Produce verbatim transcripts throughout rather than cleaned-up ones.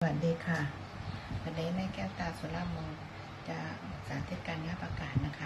สวัสดีค่ะวันนี้แม่แก้วตาสุรามนจะสาธิตการงับอากาศนะคะ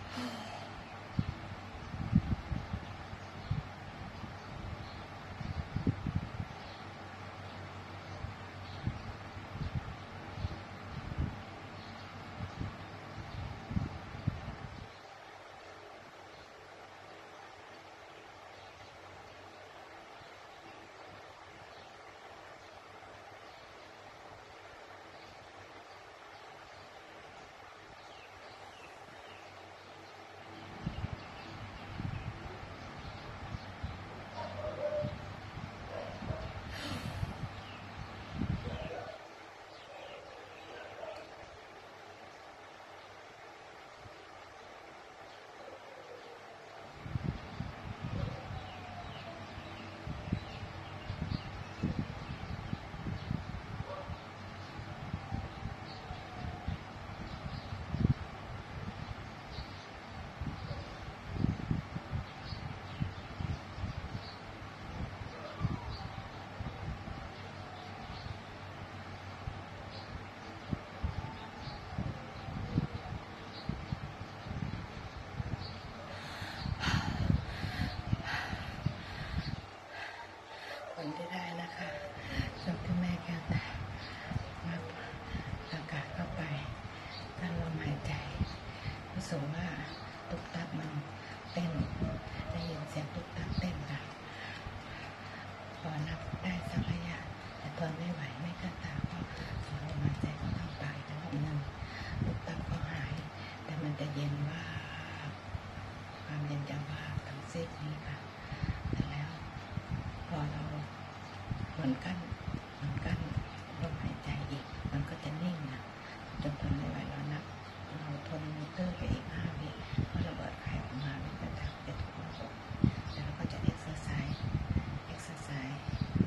ผลที่ได้นะคะจากที่แม่แก้วตางับอากาศเข้าไปกั้นลมหายใจรู้สึกว่าตุกตับมันเต้นได้ยินเสียงตุกตับเต้นค่ะพอนับได้สักระยะแต่ทนไม่ไหวแม่แก้วตาก็สูดลมหายใจเข้าทางปากอีกรอบหนึ่งตุกตับก็หายแต่มันจะเย็นว่าความเย็นจะว่าทั้งซีกนี้ค่ะแต่แล้วพอเราเหมือนกันเหมือนกันลมหายใจอีกมันก็จะนิ่งนะจนทนไม่ไหวแล้วนับเราทนมิเตอร์ไปอีกห้าวิก็ระเบิดไข่ออกมาแล้วก็จะจะถูกระบบแล้วเราก็จะเอ็กซ์ไซส์เอ็กซ์ไซส์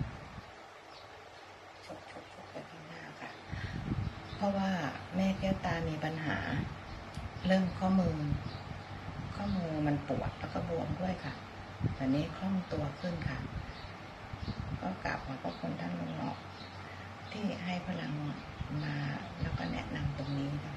ชกชกชกไปข้างหน้าค่ะเพราะว่าแม่แก้วตามีปัญหาเรื่องข้อมือข้อมือมันปวดแล้วก็บวมด้วยค่ะตอนนี้คล่องตัวขึ้นค่ะก็กลับมาขอบคุณท่านลุงหนอกที่ให้พลังมาแล้วก็แนะนำตรงนี้ค่ะ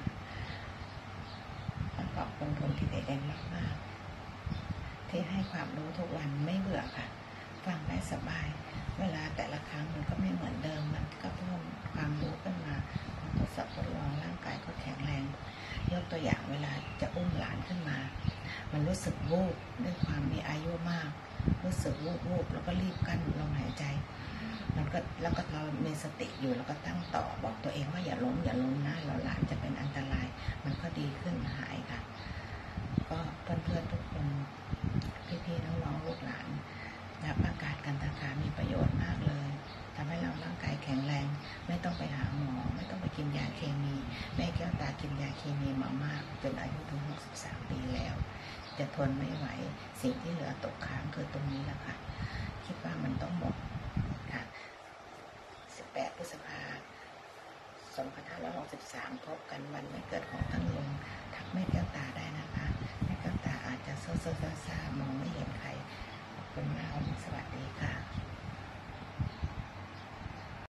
ขอบคุณคนที่เด่นมากๆที่ให้ความรู้ทุกวันไม่เบื่อค่ะฟังได้สบายเวลาแต่ละครั้งมันก็ไม่เหมือนเดิมมันก็เพิ่มความรู้ขึ้นมาพอทดสอบทดลองร่างกายก็แข็งแรงยกตัวอย่างเวลาจะอุ้มหลานขึ้นมามันรู้สึกวูบด้วยความมีอายุมากรู้สึกวูบวูบแล้วก็รีบกั้นลมหายใจมันก็แล้วก็เรามีสติอยู่แล้วก็ตั้งต่อบอกตัวเองว่าอย่าล้มอย่าล้มนะเราหลานจะเป็นอันตรายมันก็ดีขึ้นหายค่ะก็เพื่อนๆทุกคนพี่ๆน้องๆลูกหลานนับอากาศกันตะขามีประโยชน์มากเลยทำให้เราร่างกายแข็งแรงไม่ต้องไปหาหมอไม่ต้องไปกินยาเคมีแม่แก้วตากินยาเคมีมามากจนอายุถึงหกสิบสามปีแล้วจะทนไม่ไหวสิ่งที่เหลือตกค้างคือตรงนี้แหละค่ะคิดว่ามันต้องหมดค่ะสิบแปดพฤษภาคมสองพันห้าร้อยหกสิบสามพบกันวันไม่เกิดของท่านลุงทักแม่แก้วตาได้นะคะแม่แก้วตาอาจจะเซ่อๆซ่าๆมองไม่เห็นใครขอบคุณมากสวัสดีค่ะ